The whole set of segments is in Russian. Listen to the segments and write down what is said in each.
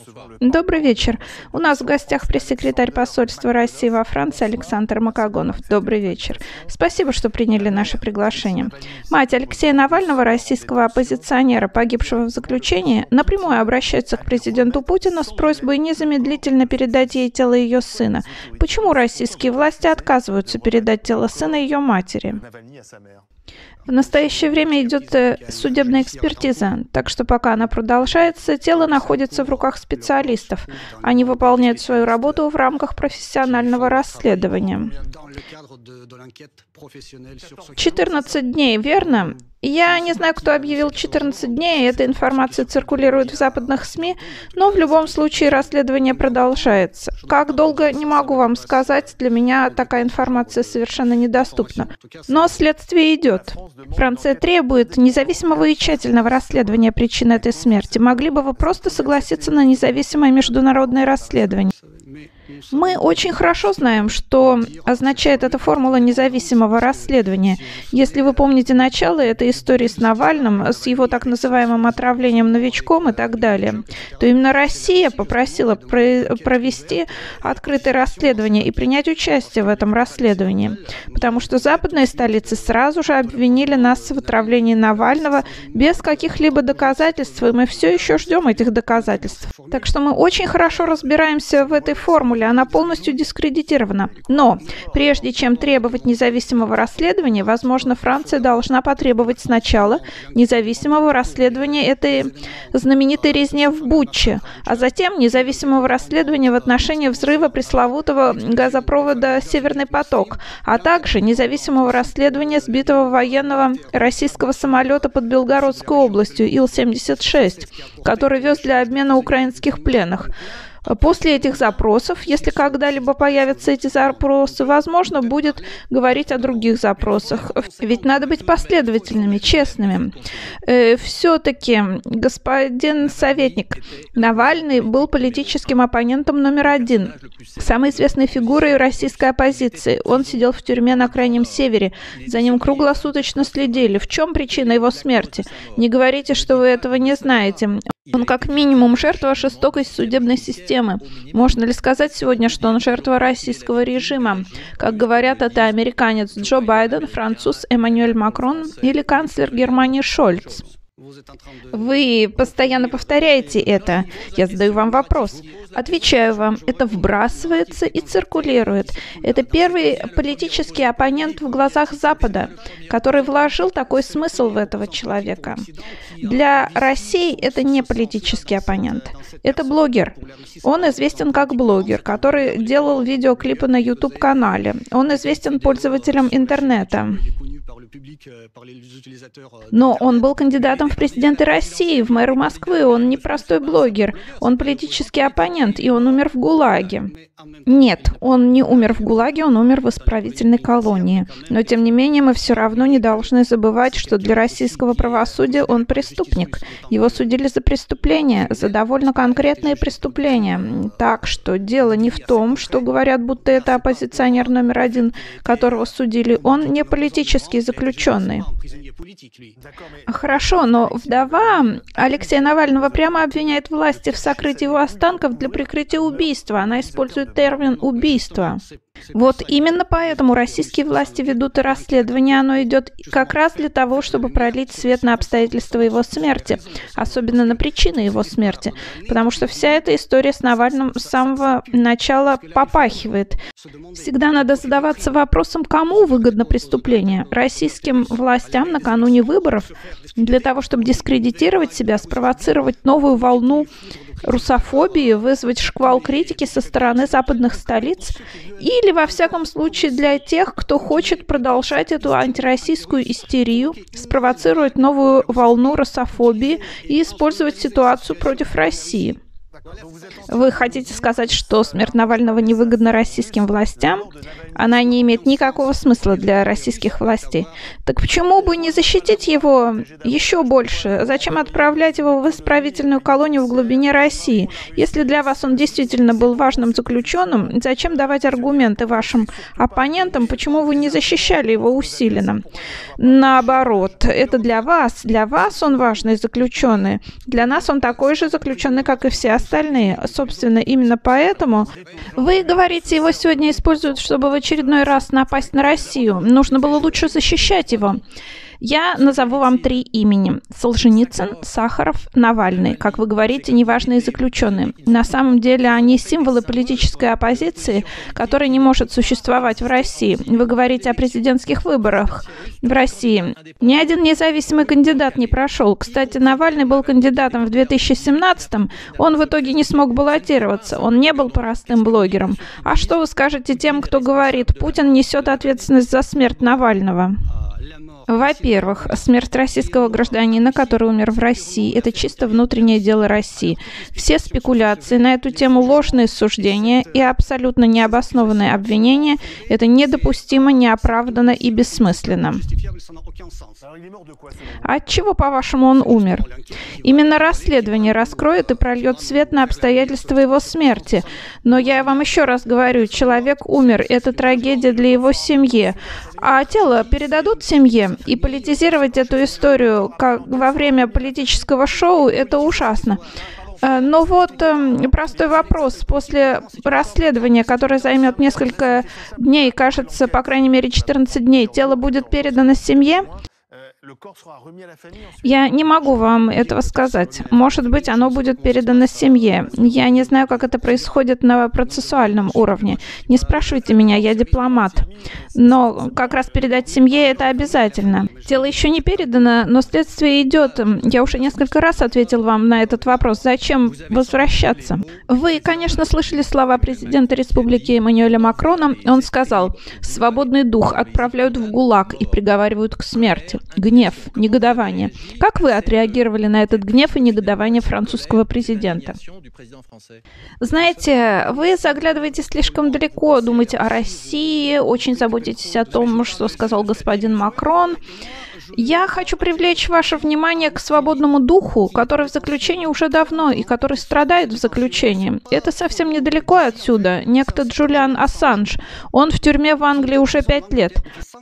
Добрый вечер. У нас в гостях пресс-секретарь посольства России во Франции Александр Макогонов. Добрый вечер. Спасибо, что приняли наше приглашение. Мать Алексея Навального, российского оппозиционера, погибшего в заключении, напрямую обращается к президенту Путину с просьбой незамедлительно передать ей тело ее сына. Почему российские власти отказываются передать тело сына ее матери? В настоящее время идет судебная экспертиза, так что пока она продолжается, тело находится в руках специалистов. Они выполняют свою работу в рамках профессионального расследования. 14 дней, верно? Я не знаю, кто объявил 14 дней, эта информация циркулирует в западных СМИ, но в любом случае расследование продолжается. Как долго, не могу вам сказать, для меня такая информация совершенно недоступна. Но следствие идет. Франция требует независимого и тщательного расследования причин этой смерти. Могли бы вы просто согласиться на независимое международное расследование? Мы очень хорошо знаем, что означает эта формула независимого расследования. Если вы помните начало этой истории с Навальным, с его так называемым отравлением новичком и так далее, то именно Россия попросила провести открытое расследование и принять участие в этом расследовании, потому что западные столицы сразу же обвинили нас в отравлении Навального без каких-либо доказательств, и мы все еще ждем этих доказательств. Так что мы очень хорошо разбираемся в этой формуле, она полностью дискредитирована. Но прежде чем требовать независимого расследования, возможно, Франция должна потребовать сначала независимого расследования этой знаменитой резни в Буче, а затем независимого расследования в отношении взрыва пресловутого газопровода «Северный поток», а также независимого расследования сбитого военного российского самолета под Белгородской областью Ил-76, который вез для обмена украинских пленных. После этих запросов, если когда-либо появятся эти запросы, возможно, будет говорить о других запросах. Ведь надо быть последовательными, честными. Все-таки, господин советник, Навальный был политическим оппонентом номер один, самой известной фигурой российской оппозиции. Он сидел в тюрьме на Крайнем Севере, за ним круглосуточно следили. В чем причина его смерти? Не говорите, что вы этого не знаете. Он как минимум жертва жестокой судебной системы. Можно ли сказать сегодня, что он жертва российского режима? Как говорят, это американец Джо Байден, француз Эммануэль Макрон или канцлер Германии Шольц. Вы постоянно повторяете это. Я задаю вам вопрос. Отвечаю вам, это вбрасывается и циркулирует. Это первый политический оппонент в глазах Запада, который вложил такой смысл в этого человека. Для России это не политический оппонент. Это блогер. Он известен как блогер, который делал видеоклипы на YouTube-канале. Он известен пользователям интернета. Но он был кандидатом в президенты России, в мэры Москвы. Он не простой блогер, он политический оппонент, и он умер в ГУЛАГе. Нет, он не умер в ГУЛАГе, он умер в исправительной колонии. Но, тем не менее, мы все равно не должны забывать, что для российского правосудия он преступник. Его судили за преступления, за довольно конкретные преступления. Так что дело не в том, что говорят, будто это оппозиционер номер один, которого судили. Он не политический заключенный. Хорошо, но вдова Алексея Навального прямо обвиняет власти в сокрытии его останков для прикрытия убийства. Она использует термин «убийство». Вот именно поэтому российские власти ведут и расследование. Оно идет как раз для того, чтобы пролить свет на обстоятельства его смерти, особенно на причины его смерти, потому что вся эта история с Навальным с самого начала попахивает. Всегда надо задаваться вопросом, кому выгодно преступление. Российским властям накануне выборов для того, чтобы дискредитировать себя, спровоцировать новую волну русофобии, вызвать шквал критики со стороны западных столиц, или, во всяком случае, для тех, кто хочет продолжать эту антироссийскую истерию, спровоцировать новую волну русофобии и использовать ситуацию против России. Вы хотите сказать, что смерть Навального невыгодна российским властям? Она не имеет никакого смысла для российских властей. Так почему бы не защитить его еще больше? Зачем отправлять его в исправительную колонию в глубине России? Если для вас он действительно был важным заключенным, зачем давать аргументы вашим оппонентам, почему вы не защищали его усиленно? Наоборот, это для вас он важный заключенный. Для нас он такой же заключенный, как и все остальные. остальные. Собственно, именно поэтому вы говорите, его сегодня используют, чтобы в очередной раз напасть на Россию. Нужно было лучше защищать его. Я назову вам 3 имени. Солженицын, Сахаров, Навальный. Как вы говорите, неважные заключенные. На самом деле они символы политической оппозиции, которая не может существовать в России. Вы говорите о президентских выборах в России. Ни один независимый кандидат не прошел. Кстати, Навальный был кандидатом в 2017-м. Он в итоге не смог баллотироваться. Он не был простым блогером. А что вы скажете тем, кто говорит, Путин несет ответственность за смерть Навального? Во-первых, смерть российского гражданина, который умер в России, это чисто внутреннее дело России. Все спекуляции на эту тему, ложные суждения и абсолютно необоснованные обвинения – это недопустимо, неоправданно и бессмысленно. От чего, по-вашему, он умер? Именно расследование раскроет и прольет свет на обстоятельства его смерти. Но я вам еще раз говорю, человек умер, это трагедия для его семьи. А тело передадут семье? И политизировать эту историю как во время политического шоу – это ужасно. Но вот простой вопрос. После расследования, которое займет несколько дней, кажется, по крайней мере 14 дней, тело будет передано семье? Я не могу вам этого сказать. Может быть, оно будет передано семье. Я не знаю, как это происходит на процессуальном уровне. Не спрашивайте меня, я дипломат. Но как раз передать семье — это обязательно. Тело еще не передано, но следствие идет. Я уже несколько раз ответил вам на этот вопрос. Зачем возвращаться? Вы, конечно, слышали слова президента Республики Эммануэля Макрона. Он сказал: «Свободный дух отправляют в ГУЛАГ и приговаривают к смерти». Гнев, негодование. Как вы отреагировали на этот гнев и негодование французского президента? Знаете, вы заглядываете слишком далеко, думаете о России, очень заботитесь о том, что сказал господин Макрон. Я хочу привлечь ваше внимание к свободному духу, который в заключении уже давно и который страдает в заключении. Это совсем недалеко отсюда. Некто Джулиан Ассанж. Он в тюрьме в Англии уже 5 лет.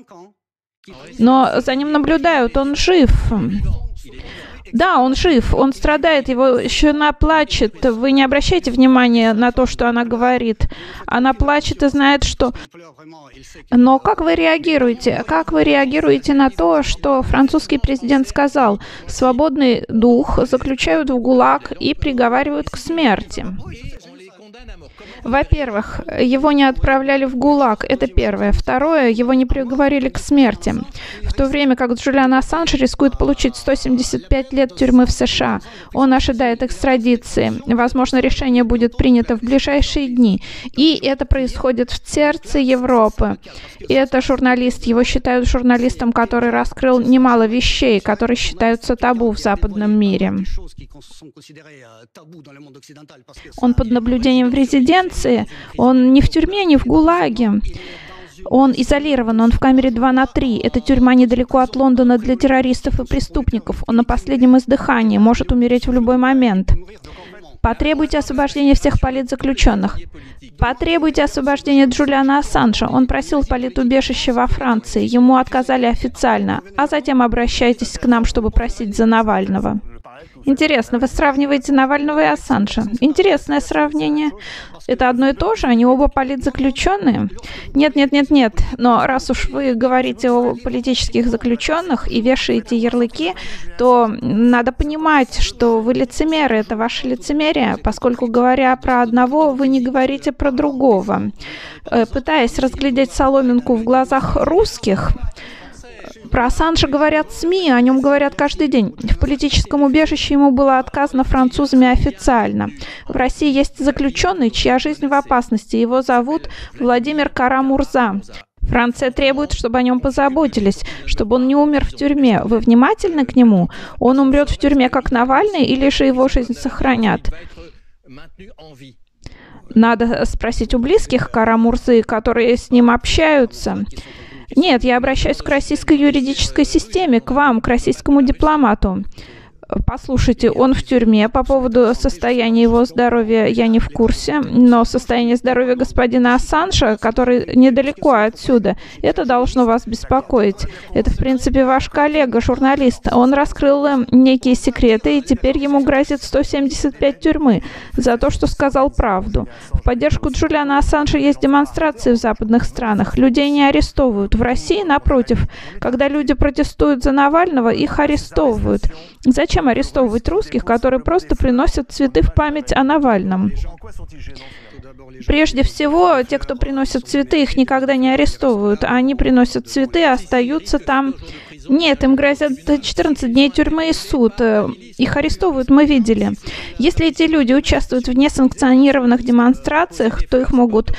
Но за ним наблюдают, он жив. Да, он жив, он страдает, его жена плачет. Вы не обращайте внимания на то, что она говорит. Она плачет и знает, что... Но как вы реагируете? Как вы реагируете на то, что французский президент сказал: «Свободный дух заключают в ГУЛАГ и приговаривают к смерти»? Во-первых, его не отправляли в ГУЛАГ, это первое. Второе, его не приговорили к смерти. В то время как Джулиан Ассанж рискует получить 175 лет тюрьмы в США. Он ожидает экстрадиции. Возможно, решение будет принято в ближайшие дни. И это происходит в сердце Европы. И это журналист. Его считают журналистом, который раскрыл немало вещей, которые считаются табу в западном мире. Он под наблюдением в резиденции. Он не в тюрьме, не в ГУЛАГе. Он изолирован, он в камере 2/3. Это тюрьма недалеко от Лондона для террористов и преступников. Он на последнем издыхании, может умереть в любой момент. Потребуйте освобождения всех политзаключенных. Потребуйте освобождения Джулиана Ассанжа. Он просил политубежище во Франции. Ему отказали официально. А затем обращайтесь к нам, чтобы просить за Навального. Интересно, вы сравниваете Навального и Ассанжа? Интересное сравнение. Это одно и то же? Они оба политзаключенные? Нет. Но раз уж вы говорите о политических заключенных и вешаете ярлыки, то надо понимать, что вы лицемеры. Это ваше лицемерие, поскольку, говоря про одного, вы не говорите про другого. Пытаясь разглядеть соломинку в глазах русских, про Ассанжа говорят СМИ, о нем говорят каждый день. В политическом убежище ему было отказано французами официально. В России есть заключенный, чья жизнь в опасности. Его зовут Владимир Кара-Мурза. Франция требует, чтобы о нем позаботились, чтобы он не умер в тюрьме. Вы внимательны к нему? Он умрет в тюрьме, как Навальный, или же его жизнь сохранят? Надо спросить у близких Кара-Мурзы, которые с ним общаются. Нет, я обращаюсь к российской юридической системе, к вам, к российскому дипломату. Послушайте, он в тюрьме. По поводу состояния его здоровья я не в курсе, но состояние здоровья господина Ассанжа, который недалеко отсюда, это должно вас беспокоить. Это, в принципе, ваш коллега, журналист. Он раскрыл некие секреты, и теперь ему грозит 175 тюрьмы за то, что сказал правду. В поддержку Джулиана Ассанжа есть демонстрации в западных странах. Людей не арестовывают. В России, напротив, когда люди протестуют за Навального, их арестовывают. Зачем арестовывать русских, которые просто приносят цветы в память о Навальном? Прежде всего, те, кто приносят цветы, их никогда не арестовывают. Они приносят цветы, остаются там. Нет, им грозят 14 дней тюрьмы и суд. Их арестовывают, мы видели. Если эти люди участвуют в несанкционированных демонстрациях, то их могут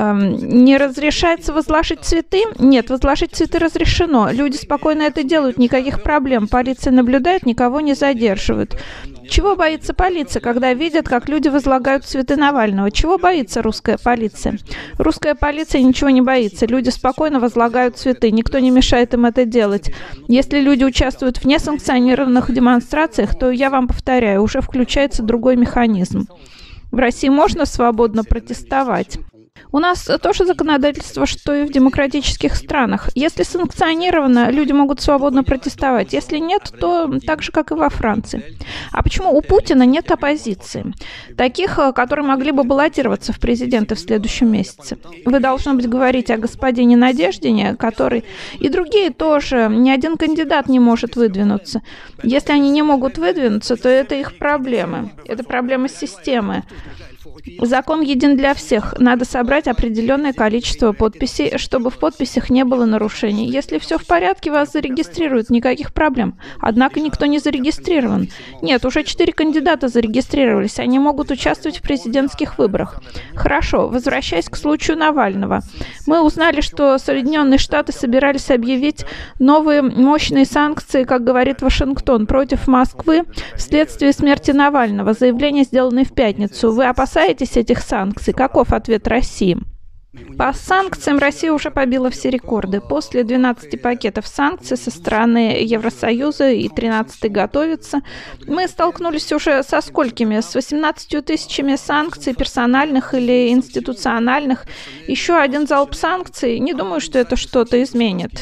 не разрешается возложить цветы? Нет, возложить цветы разрешено. Люди спокойно это делают, никаких проблем. Полиция наблюдает, никого не задерживают. Чего боится полиция, когда видят, как люди возлагают цветы Навального? Чего боится русская полиция? Русская полиция ничего не боится. Люди спокойно возлагают цветы. Никто не мешает им это делать. Если люди участвуют в несанкционированных демонстрациях, то, я вам повторяю, уже включается другой механизм. В России можно свободно протестовать. У нас тоже законодательство, что и в демократических странах. Если санкционировано, люди могут свободно протестовать. Если нет, то так же, как и во Франции. А почему у Путина нет оппозиции? Таких, которые могли бы баллотироваться в президенты в следующем месяце. Вы, должно быть, говорите о господине Надеждине, который... И другие тоже. Ни один кандидат не может выдвинуться. Если они не могут выдвинуться, то это их проблемы. Это проблема системы. Закон един для всех. Надо собрать определенное количество подписей, чтобы в подписях не было нарушений. Если все в порядке, вас зарегистрируют, никаких проблем. Однако никто не зарегистрирован. Нет, уже 4 кандидата зарегистрировались. Они могут участвовать в президентских выборах. Хорошо, возвращаясь к случаю Навального. Мы узнали, что Соединенные Штаты собирались объявить новые мощные санкции, как говорит Вашингтон, против Москвы вследствие смерти Навального. Заявление сделано в пятницу. Вы опасаетесь этих санкций? Каков ответ России? По санкциям Россия уже побила все рекорды. После 12 пакетов санкций со стороны Евросоюза и 13 готовится, мы столкнулись уже со сколькими? С 18 тысячами санкций персональных или институциональных. Еще один залп санкций. Не думаю, что это что-то изменит.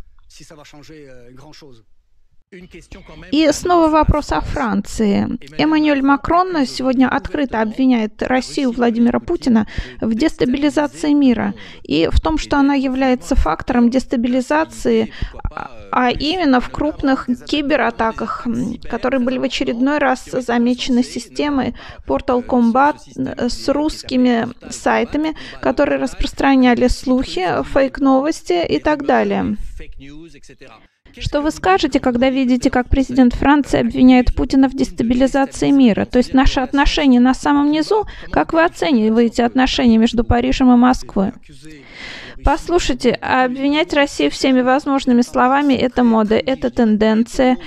И снова вопрос о Франции. Эммануэль Макрон сегодня открыто обвиняет Россию, Владимира Путина, в дестабилизации мира и в том, что она является фактором дестабилизации, а именно в крупных кибератаках, которые были в очередной раз замечены системой Portal Combat с русскими сайтами, которые распространяли слухи, фейк-новости и так далее. Что вы скажете, когда видите, как президент Франции обвиняет Путина в дестабилизации мира? То есть наши отношения на самом низу? Как вы оцениваете отношения между Парижем и Москвой? Послушайте, обвинять Россию всеми возможными словами — это мода, это тенденция.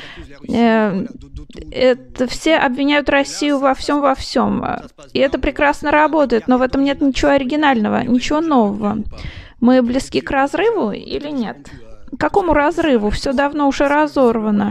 Все обвиняют Россию во всем. И это прекрасно работает, но в этом нет ничего оригинального, ничего нового. Мы близки к разрыву или нет? К какому разрыву? Все давно уже разорвано.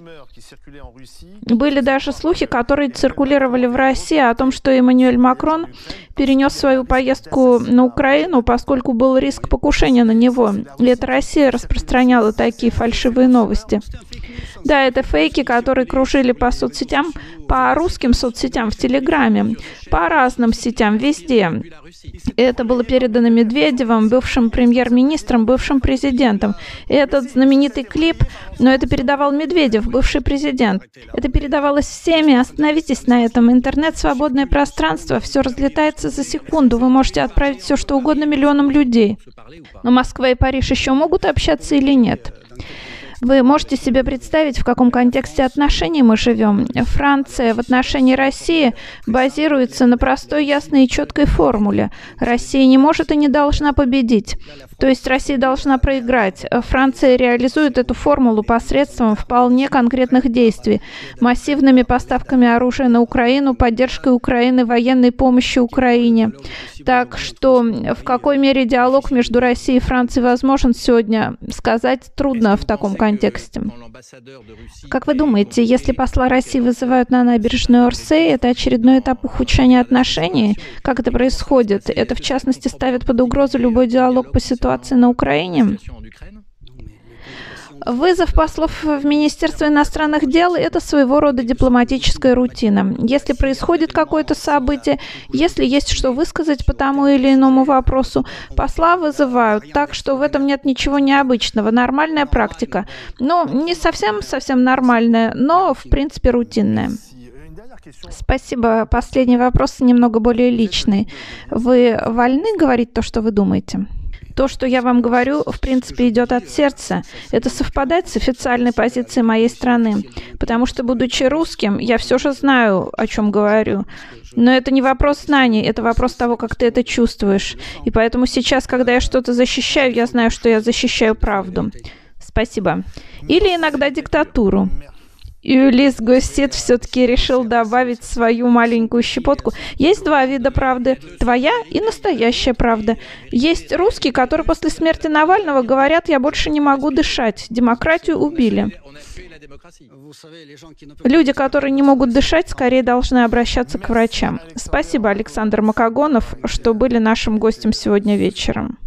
Были даже слухи, которые циркулировали в России о том, что Эммануэль Макрон перенес свою поездку на Украину, поскольку был риск покушения на него. И это Россия распространяла такие фальшивые новости. Да, это фейки, которые кружили по соцсетям, по русским соцсетям в Телеграме, по разным сетям, везде. Это было передано Медведевым, бывшим премьер-министром, бывшим президентом. И этот знаменитый клип, но это передавал Медведев, бывший президент. Это передавалось всеми. Остановитесь на этом. Интернет — свободное пространство. Все разлетается за секунду. Вы можете отправить все, что угодно миллионам людей. Но Москва и Париж еще могут общаться или нет? Вы можете себе представить, в каком контексте отношений мы живем? Франция в отношении России базируется на простой, ясной и четкой формуле. Россия не может и не должна победить. То есть Россия должна проиграть. Франция реализует эту формулу посредством вполне конкретных действий. Массивными поставками оружия на Украину, поддержкой Украины, военной помощью Украине. Так что в какой мере диалог между Россией и Францией возможен сегодня, сказать трудно в таком контексте. контексте. Как вы думаете, если посла России вызывают на набережную Орсей, это очередной этап ухудшения отношений? Как это происходит? Это, в частности, ставит под угрозу любой диалог по ситуации на Украине? Вызов послов в Министерство иностранных дел — это своего рода дипломатическая рутина. Если происходит какое-то событие, если есть что высказать по тому или иному вопросу, посла вызывают, так что в этом нет ничего необычного. Нормальная практика. Ну, не совсем нормальная, но, в принципе, рутинная. Спасибо. Последний вопрос немного более личный. Вы вольны говорить то, что вы думаете? То, что я вам говорю, в принципе, идет от сердца. Это совпадает с официальной позицией моей страны. Потому что, будучи русским, я все же знаю, о чем говорю. Но это не вопрос знаний, это вопрос того, как ты это чувствуешь. И поэтому сейчас, когда я что-то защищаю, я знаю, что я защищаю правду. Спасибо. Или иногда диктатуру. И Улис Госсет все-таки решил добавить свою маленькую щепотку. Есть два вида правды. Твоя и настоящая правда. Есть русские, которые после смерти Навального говорят: «Я больше не могу дышать. Демократию убили». Люди, которые не могут дышать, скорее должны обращаться к врачам. Спасибо, Александр Макогонов, что были нашим гостем сегодня вечером.